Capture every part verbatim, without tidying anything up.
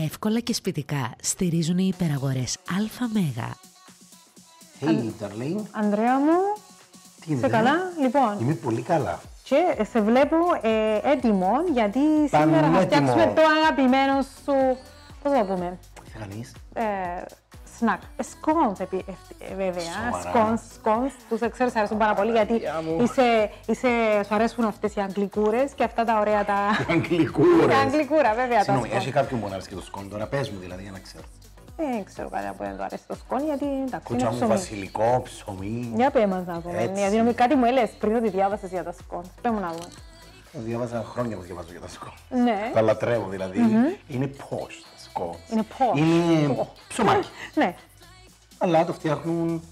εύκολα και σπιτικά στηρίζουν οι υπεραγορές ΑΜΕΓΑ. Hey, darling. Ανδρέα μου, Τι είσαι καλά? Λοιπόν, είμαι πολύ καλά. και σε βλέπω ε, έτοιμο, γιατί σήμερα θα φτιάξουμε το αγαπημένο σου, πώς θα πούμε, Τι θα κάνεις? ε, σνακ, σκόνς βέβαια, σκόνς, σκόνς, που σε ξέρεις αρέσουν πάρα πολύ, γιατί είσαι, είσαι, σου αρέσουν αυτές οι αγγλικούρες και αυτά τα ωραία τα... Οι αγγλικούρες. Η αγγλικούρα βέβαια τα Συγγνώμη, σκόνς. έχει κάποιον που να αρέσει και το σκόν, τώρα πες μου δηλαδή για να ξέρω. Δεν ξέρω κανένα που δεν του αρέσει το σκόνη, γιατί εντάξει είναι Κούτσα μου, ψωμί. βασιλικό, ψωμί. Για πέ μας να δούμε, γιατί νομίζω κάτι μου έλεγες πριν ότι διάβασες για τα σκόνς. Πέ μου να δούμε. Διάβαζα χρόνια που διαβάζω για τα σκόν. Ναι. Τα λατρεύω δηλαδή. Είναι posh τα σκόν. Είναι πώς. Είναι ψωμάκι. Ναι. Αλλά το φτιάχνουν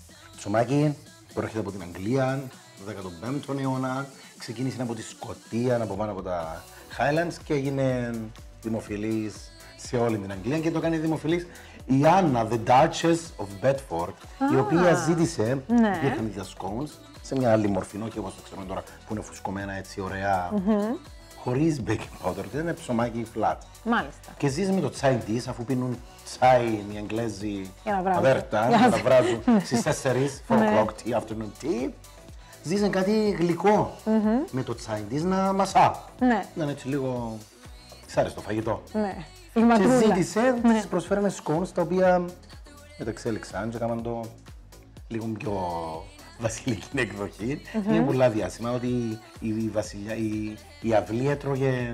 ψωμάκι, προέρχεται από την Αγγλία, το δέκατο πέμπτο αιώνα. Ξεκίνησε από τη Σκωτία, από πάνω από τα Highlands και έγινε δημοφιλής σε όλη την Αγγλία και το έκανε δημοφιλής η Άννα, the Duchess of Bedford, η οποία ζήτησε, ναι. υπήρχαν τα scones σε μια άλλη μορφή, όχι όπως το ξέρουμε τώρα που είναι φουσκωμένα έτσι ωραία, χωρίς baking powder, και είναι ψωμάκι flat. Μάλιστα. Και ζεις με το τσάι της, αφού πίνουν τσάι οι Αγγλέζοι Για να βράζουν. αβέρτα, Για για να να βράζουν στις τέσσερις, four Ναι. o'clock tea, afternoon tea. Ζήσαν κάτι γλυκό με το τσάι της να μασά. Ναι. Να είναι έτσι λίγο ξάριστο φαγητό. Ναι. Και Φυγματρούλα. ζήτησε, Ναι. της προσφέραμε σκόνς τα οποία μεταξέλιξαν και έκαναν το λίγο πιο βασιλική εκδοχή. Είναι πολλά διάσημα ότι η, βασιλιά, η, η αυλή έτρωγε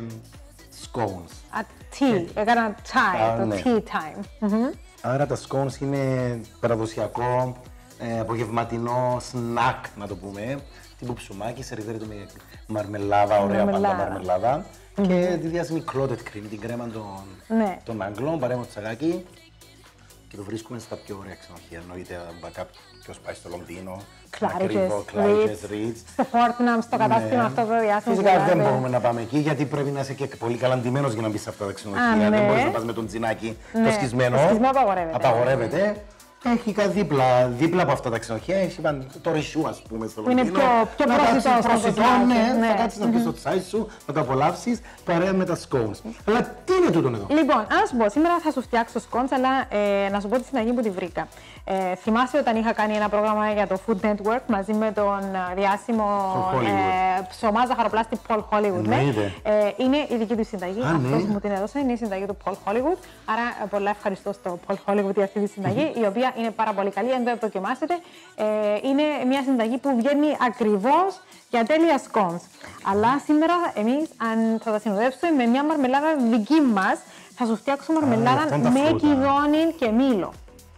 σκόνς. Α, tea. Έκανα chai, Α, το ναι. tea time. Μμμ. Άρα τα σκόνς είναι παραδοσιακό, ε, απογευματινό σνακ, να το πούμε. Τύπου ψωμάκι, σερβίρεται με μαρμελάδα, ωραία πάντα Μαρμελάδα. μαρμελάδα. Και τη διάσημη clotted cream, την κρέμα των, Ναι. των Αγγλών, παρέμβω τσαγάκι. Και το βρίσκουμε στα πιο ωραία ξενοδοχεία. Εννοείται κάποιος πάει στο Λονδίνο, Κλάριτζες, Claridge's, Ritz, Ritz. στο Fortnum, στο κατάστημα Ναι. αυτό το διάσημο. Φυσικά δεν δηλαδή. μπορούμε να πάμε εκεί γιατί πρέπει να είσαι και πολύ καλά ντυμένος για να μπει σε αυτά τα ξενοδοχεία. Α, ναι. Δεν μπορείς να πας με τον τζινάκι Ναι. το σκισμένο. Το σκισμό απαγορεύεται. Απαγορεύεται. Έχει κάτι δίπλα, δίπλα από αυτά τα ξενοδοχεία, έχει πάνε το ρεσιού, ας πούμε, στο Είναι Λονδίνο. πιο- πιο Να προσιτό κάτσεις στο προσιτό, κοσμάκι, ναι, ναι. θα κάτσεις να πεις το τσάι σου, να το απολαύσεις, παρέα με τα scones. Αλλά τι είναι τούτο εδώ? Λοιπόν, να σου πω, σήμερα θα σου φτιάξω σκόντς, αλλά ε, να σου πω τη συνταγή που τη βρήκα. Ε, θυμάσαι όταν είχα κάνει ένα πρόγραμμα για το Food Network μαζί με τον ε, διάσημο Paul Hollywood. ε, ψωμά ζαχαροπλάστη Paul Hollywood. Ναι. Εννοείται. Ε, είναι η δική του συνταγή. Α, ναι. Αυτός μου την έδωσε, είναι η συνταγή του Paul Hollywood. Άρα ε, πολλά ευχαριστώ στο Paul Hollywood για αυτή τη συνταγή, η οποία είναι πάρα πολύ καλή. Αν δεν το δοκιμάσετε, ε, είναι μια συνταγή που βγαίνει ακριβώς για τέλεια σκόνς. Αλλά σήμερα εμείς αν θα τα συνοδεύσουμε με μια μαρμελάδα δική μας. Θα σου φτιάξω μαρμελάδα αυτά είναι τα με φρούτα. κυδόνι και μήλο.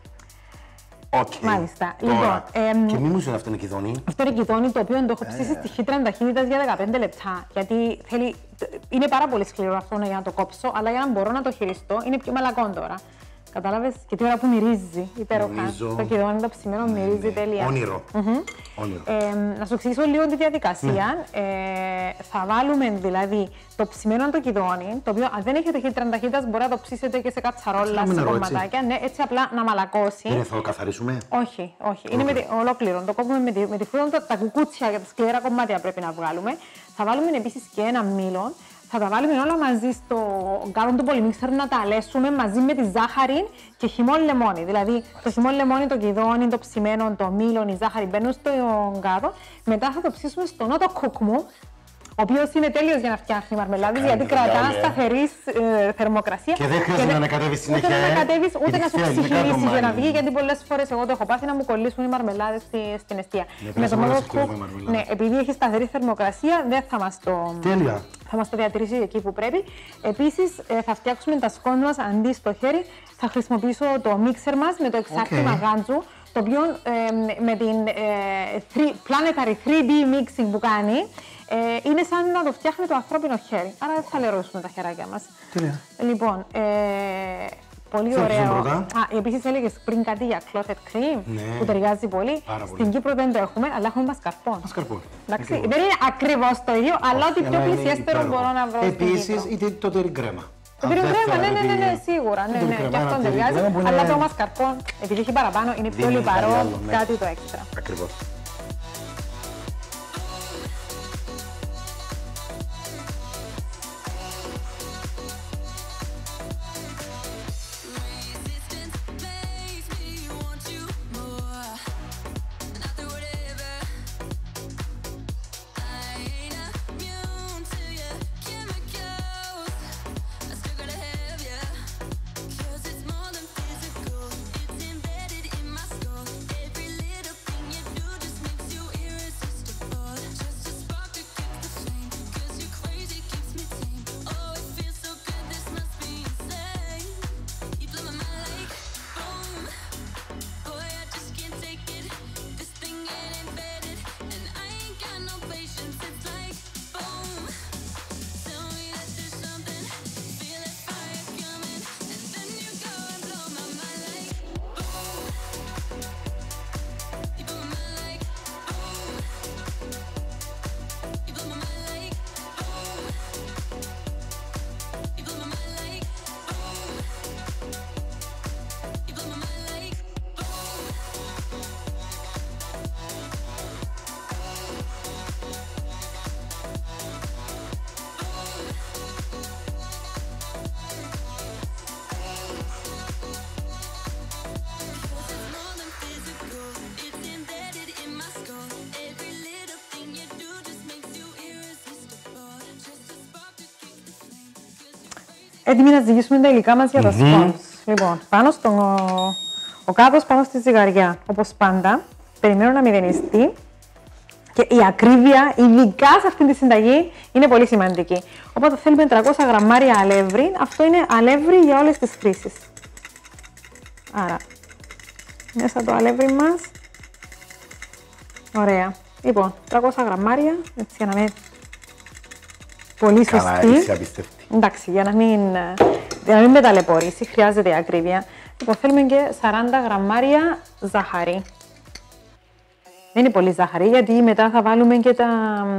Οκ. Μάλιστα. Τώρα. Λοιπόν, εμ, Και μη μου σου είναι αυτό είναι κυδόνι. Αυτό είναι κυδόνι το οποίο το έχω ψήσει στη χύτρα ταχύτητας για δεκαπέντε λεπτά. Γιατί θέλει, είναι πάρα πολύ σκληρό αυτό για να το κόψω, αλλά για να μπορώ να το χειριστώ είναι πιο μαλακό τώρα. Κατάλαβες, και την ώρα που μυρίζει υπέροχα. Νομίζω- Το κυδόνι το ψημένο μυρίζει Ναι, τέλεια. Όνειρο. Όνειρο. Ε, να σου εξηγήσω λίγο τη διαδικασία. Ε, θα βάλουμε δηλαδή το ψημένο το κυδόνι, το οποίο αν δεν έχετε χύτρα ταχύτητας μπορεί να το ψήσετε και σε κατσαρόλα, κάνουμε σε νερό, έτσι. κομματάκια. Ναι, έτσι απλά να μαλακώσει. Δεν θα το καθαρίσουμε. Όχι, όχι. Είναι με τη, ολόκληρο. Το κόβουμε με τη, με τη φρούτα, τα κουκούτσια και τα σκληρά κομμάτια πρέπει να βγάλουμε. Θα βάλουμε επίσης και ένα μήλο. Θα τα βάλουμε όλα μαζί στο γκάρο του πολυμίξερ να τα αλέσουμε μαζί με τη ζάχαρη και χυμό λεμόνι. Δηλαδή το χυμό λεμόνι, το κυδόνι, το ψημένο, το μήλο, η ζάχαρη μπαίνουν στο γκάρο. Μετά θα το ψήσουμε στο νότο κουκμού, ο οποίος είναι τέλειος για να φτιάχνει μαρμελάδες, γιατί Κάνετε δουλειά κρατά όλη, ε. σταθερή ε, θερμοκρασία. Και δεν χρειάζεται να ανακατεύεις συνέχεια, Ούτε να ε. ανακατεύεις, ούτε Γιατί να σου θέλει, είναι ψιχυλίσεις κάτω για να μάλλον. βγει, γιατί πολλές φορές εγώ το έχω πάθει να μου κολλήσουν οι μαρμελάδες στη, στην εστία. Ναι, πρέπει να νότο προσεκτικός κουκ, με μαρμελάδα. ναι, επειδή έχει σταθερή θερμοκρασία, δεν θα μας το... Τέλεια. Θα μας το διατηρήσει εκεί που πρέπει. Επίσης, ε, θα φτιάξουμε τα σκόνη μας αντί στο χέρι. Θα χρησιμοποιήσω το μίξερ μας με το εξάρτημα Οκ. γάντζου, το οποίο ε, με την ε, three- Planetary θρι ντι mixing που κάνει, ε, είναι σαν να το φτιάχνει το ανθρώπινο χέρι. Άρα δεν θα λερώσουμε τα χεράκια μας. Τέλεια. Λοιπόν, ε, πολύ Τι ωραίο. έρχεσαι πρώτα? Α, επίσης έλεγες πριν κάτι για clotted cream, Ναι. που ταιριάζει πολύ. Πάρα πολύ. Στην Κύπρο δεν το έχουμε, αλλά έχουμε μασκαρπόν. Μασκαρπόν. Εντάξει, Ακριβώς. δεν είναι ακριβώς το ίδιο, αλλά ό,τι πιο Αλλά είναι πλησιέστερο υπέροχο. μπορώ να βρω στην Επίσης, Κύπρο. είτε το τυρί κρέμα. Το Αν τυρί δεν κρέμα, ναι, ναι, ναι, ναι, θέλετε- σίγουρα. Ναι, το τυρί ναι, κρέμα, και ένα αυτό τυρί ταιριάζει. κρέμα που είναι- Αλλά το μασκαρπόν, επειδή έχει παραπάνω, είναι πιο Δίνει λιπαρό, κάτι άλλο, ναι. κάτι το έξτρα. Ακριβώς. Έτοιμοι να ζυγίσουμε τα υλικά μας για τα σκόνς. Λοιπόν, πάνω στον ο κάτω πάνω στη ζυγαριά, όπως πάντα. Περιμένω να μηδενιστεί. Και η ακρίβεια, ειδικά σε αυτή τη συνταγή, είναι πολύ σημαντική. Οπότε θέλουμε τριακόσια γραμμάρια αλεύρι. Αυτό είναι αλεύρι για όλες τις χρήσεις. Άρα, μέσα το αλεύρι μας. Ωραία. Λοιπόν, τριακόσια γραμμάρια, έτσι για να είναι πολύ σωστή. Καλά, είσαι απίστευτη. Εντάξει, για να μην, για να μην με ταλαιπωρήσει, χρειάζεται η ακρίβεια. Λοιπόν, θέλουμε και σαράντα γραμμάρια ζάχαρη. Δεν είναι πολύ ζάχαρη, γιατί μετά θα βάλουμε και τα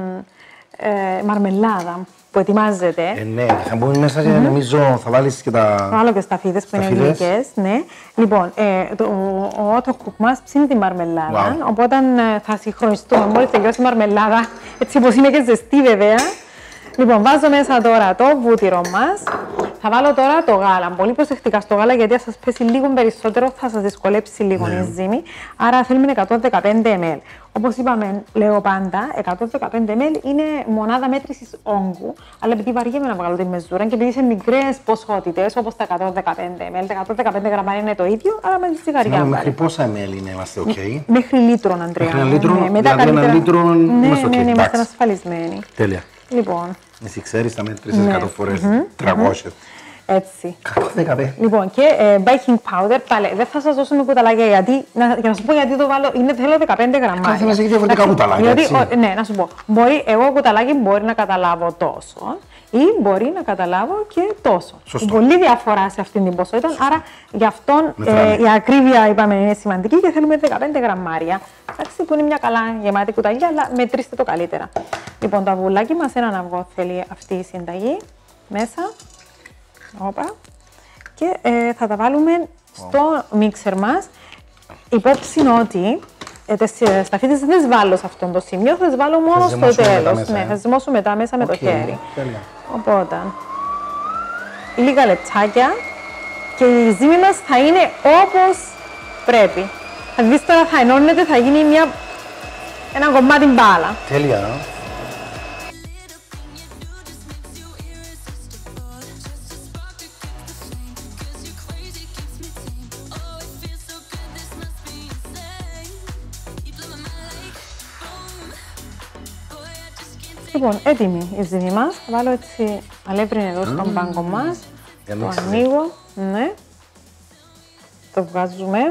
ε, μαρμελάδα που ετοιμάζεται. Ε, ναι, θα μπούμε μέσα και mm-hmm. νομίζω θα βάλεις και τα... Θα βάλω και σταφίδες που είναι γλυκές, ναι. Λοιπόν, ε, το, ο ότοκουκ μας ψήνει τη μαρμελάδα, wow. οπότε ε, θα συγχρονιστούμε. Μόλις τελειώσει η μαρμελάδα, έτσι όπως είναι και ζεστή βέβαια. Λοιπόν, βάζω μέσα τώρα το βούτυρο μας. Θα βάλω τώρα το γάλα. Πολύ προσεκτικά στο γάλα, γιατί αν σας πέσει λίγο περισσότερο θα σας δυσκολέψει λίγο ναι. η ζύμη. Άρα θέλουμε εκατόν δεκαπέντε μιλιλίτρα. Όπως είπαμε, λέω πάντα, εκατόν δεκαπέντε μιλιλίτρα είναι μονάδα μέτρησης όγκου. Αλλά επειδή βαριέμαι να βγάλω τη μεζούρα και επειδή σε μικρές ποσότητες, όπως τα εκατόν δεκαπέντε μιλιλίτρα, τα εκατόν δεκαπέντε γραμμάρια είναι το ίδιο, άρα με τη σιγαριά. Μέχρι πόσα μιλιλίτρα είναι, είμαστε OK? Μέχρι λίτρο, Αντρέα. Μέχρι ένα λίτρο, ναι, δηλαδή καλύτερα... ένα λίτρο ναι, είμαστε OK. Ναι, ναι, είμαστε ασφαλισμένοι. Τέλεια. Λοιπόν. Εσύ ξέρεις, τα μέτρησες εκατό φορές, τριακόσιες. Έτσι. εκατόν δεκαπέντε. Λοιπόν, και ε, baking powder, πάλι δεν θα σας δώσω με κουταλάκια, γιατί, να, για να σου πω γιατί το βάλω, είναι, θέλω δεκαπέντε γραμμάρια. Κάθε μας έχει διαφορετικά κουταλάκια, γιατί, έτσι. Ο, ναι, να σου πω, μπορεί, εγώ κουταλάκι μπορεί να καταλάβω τόσο ή μπορεί να καταλάβω και τόσο. Σωστό. Πολύ διαφορά σε αυτήν την ποσότητα, άρα γι' αυτό ε, η ακρίβεια, είπαμε, είναι σημαντική και θέλουμε δεκαπέντε γραμμάρια. Εντάξει, που είναι μια καλά γεμάτη κουταλιά, αλλά μετρήστε το καλύτερα. Λοιπόν, το αυγουλάκι μας, έναν αυγό θέλει αυτή η συνταγή μέσα. Όπα. Και ε, θα τα βάλουμε στο μίξερ μας. Υπόψη ότι ε, τις σταφίδες δεν τις βάλω σε αυτό το σημείο, θα τις βάλω μόνο στο τέλος. Ναι, θα τις ζυμώσω μετά μέσα με okay. το χέρι. Τέλεια. Οπότε, λίγα λεπτάκια και η ζύμη μας θα είναι όπως πρέπει. Θα δεις τώρα, θα ενώνεται, θα γίνει μια, ένα κομμάτι μπάλα. Τέλεια. Λοιπόν, έτοιμη η ζύμη μας. Θα βάλω έτσι αλεύρι εδώ στον πάγκο μας. Το ανοίγω. Ναι. Το βγάζουμε.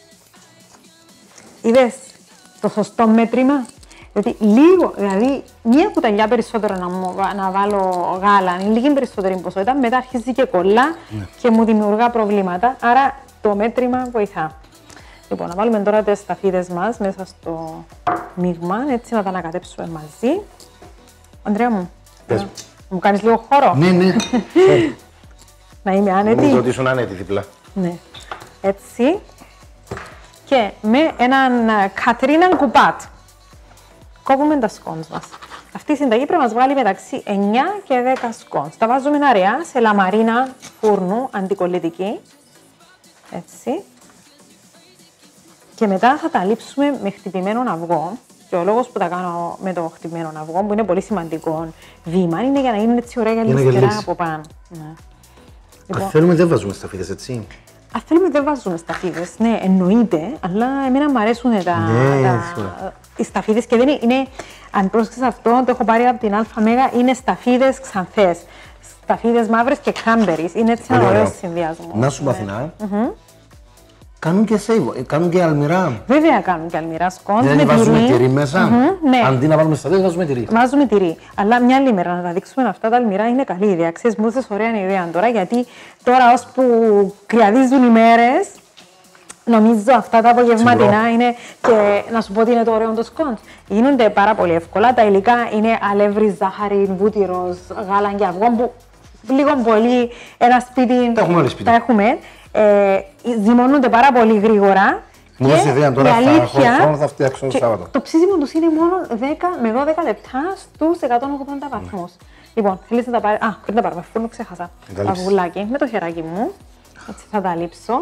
Είδες το σωστό μέτρημα? Γιατί λίγο, δηλαδή μία κουταλιά περισσότερο να, μου, να βάλω γάλα, είναι λίγη περισσότερη ποσότητα, μετά αρχίζει και κολλά ναι. και μου δημιουργά προβλήματα. Άρα το μέτρημα βοηθά. Λοιπόν, να βάλουμε τώρα τις σταφίδες μας μέσα στο μείγμα, έτσι να τα ανακατέψουμε μαζί. Ανδρέα μου, να μου κάνεις λίγο χώρο. Ναι, ναι. Να είμαι άνετη. Νομίζω ότι ήσουν άνετη δίπλα. Ναι. Έτσι. Και με έναν Κατρίναν κουπάτ κόβουμε τα σκόνς μας. Αυτή η συνταγή πρέπει να μας βγάλει μεταξύ εννιά και δέκα σκόνς. Τα βάζουμε αραιά σε λαμαρίνα φούρνου αντικολλητική. Έτσι. Και μετά θα τα λείψουμε με χτυπημένο αυγό. Και ο λόγος που τα κάνω με το χτυπημένο αυγό, που είναι πολύ σημαντικό βήμα, είναι για να είναι έτσι ωραία γαλιστερά από πάνω. Ναι. Λοιπόν, αν θέλουμε δεν βάζουμε σταφίδες, έτσι. Αν θέλουμε δεν βάζουμε σταφίδες, ναι, εννοείται, αλλά εμένα μου αρέσουν τα, ναι, τα, οι σταφίδες και δεν είναι, είναι, αν πρόσεξες αυτό, το έχω πάρει από την ΑΜΕΓΑ, είναι σταφίδες ξανθές. Σταφίδες μαύρες και κάμπερις, είναι έτσι ένα ωραίο συνδυασμό. Να σου παθηνά. Mm-hmm. Κάνουν και σέιβο, κάνουν και αλμυρά. Βέβαια κάνουν και αλμυρά σκόνς. Δηλαδή με βάζουμε τυρί, τυρί μέσα. Mm-hmm, ναι. Αντί να βάλουμε σταφίδες, βάζουμε τυρί. Βάζουμε τυρί. Αλλά μια άλλη μέρα να τα δείξουμε αυτά τα αλμυρά είναι καλή ιδέα. Ξέρεις, μου έδωσες ωραία ιδέα τώρα, γιατί τώρα ώσπου κρυαδίζουν οι μέρες, νομίζω αυτά τα απογευματινά είναι. Και να σου πω ότι είναι το ωραίο το σκόνς. Γίνονται πάρα πολύ εύκολα. Τα υλικά είναι αλεύρι, ζάχαρη, βούτυρος, γάλα και αυγό που λίγο πολύ ένα σπίτι τα έχουμε. Τα έχουμε. Ε, ζυμώνονται πάρα πολύ γρήγορα. Μου δώσει ιδέα τώρα, θα, θα φτιάξω το Σάββατο. Το ψήσιμο τους είναι μόνο δέκα με δώδεκα λεπτά στους εκατόν ογδόντα βαθμούς. Ναι. Λοιπόν, θέλεις να τα πάρει. Α, πριν τα πάρουμε φούρνο, ξέχασα. Τα αυγουλάκι με το χεράκι μου. Έτσι θα τα λείψω.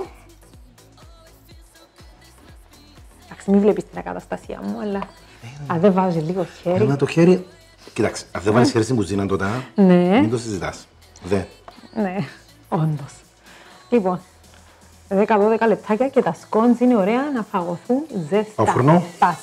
Εντάξει, μην βλέπεις την ακαταστασία μου, αλλά ε, αν δεν βάζει λίγο χέρι. Ένα το χέρι. Κοιτάξτε, αν δεν βάλεις χέρι στην κουζίνα τότε, μην το συζητάς. Δε. Ναι, όντως. Λοιπόν, δέκα με δώδεκα λεπτάκια και τα σκόντζ είναι ωραία να φαγωθούν ζεστά. Ο φουρνό. Πας.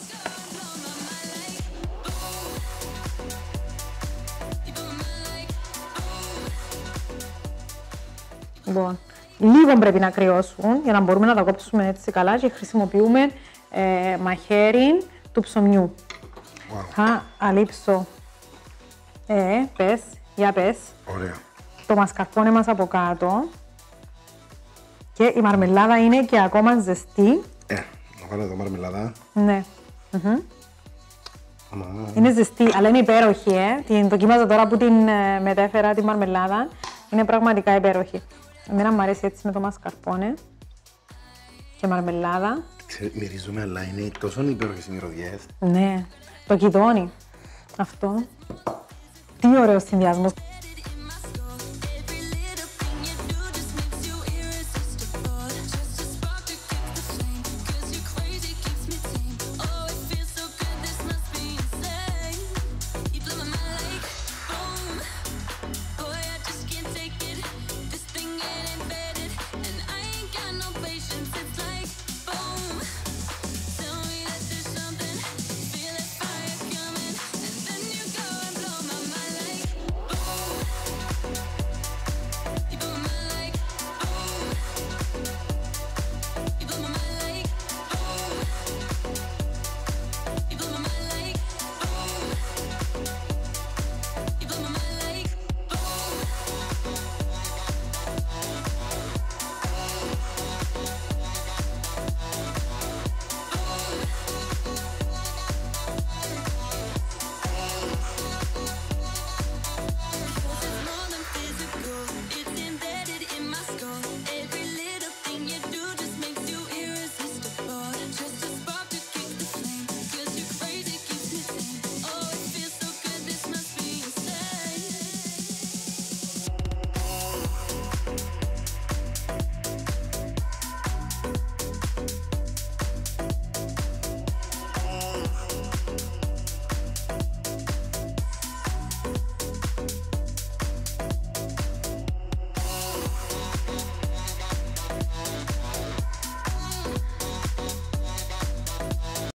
Λοιπόν, λίγο πρέπει να κρυώσουν για να μπορούμε να τα κόψουμε έτσι καλά και χρησιμοποιούμε ε, μαχαίρι του ψωμιού. Wow. Θα αλείψω, ε, πες, για πες, Ωραία. το μασκαρπόνε μας από κάτω και η μαρμελάδα είναι και ακόμα ζεστή. Ε, να βάλω εδώ μαρμελάδα. Ναι. Mm-hmm. Mm. Είναι ζεστή, αλλά είναι υπέροχη, ε. Την δοκίμαζα τώρα που την ε, μετέφερα τη μαρμελάδα. Είναι πραγματικά υπέροχη. Εμένα μου αρέσει έτσι με το μασκαρπόνε και μαρμελάδα. Ξέρε, μυρίζουμε, αλλά είναι τόσο υπέροχες οι μυρωδιές. Ναι, το κιδόνι. Αυτό. Τι ωραίος συνδυασμός.